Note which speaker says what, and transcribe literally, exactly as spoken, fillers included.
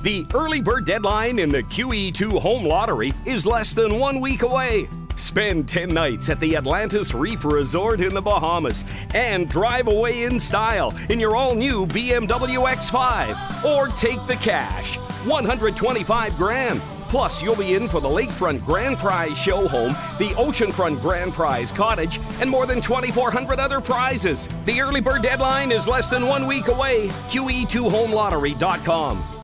Speaker 1: The early bird deadline in the Q E two Home Lottery is less than one week away. Spend ten nights at the Atlantis Reef Resort in the Bahamas and drive away in style in your all-new B M W X five. Or take the cash, one hundred twenty-five grand. Plus, you'll be in for the Lakefront Grand Prize Show Home, the Oceanfront Grand Prize Cottage, and more than twenty-four hundred other prizes. The early bird deadline is less than one week away. Q E two home lottery dot com.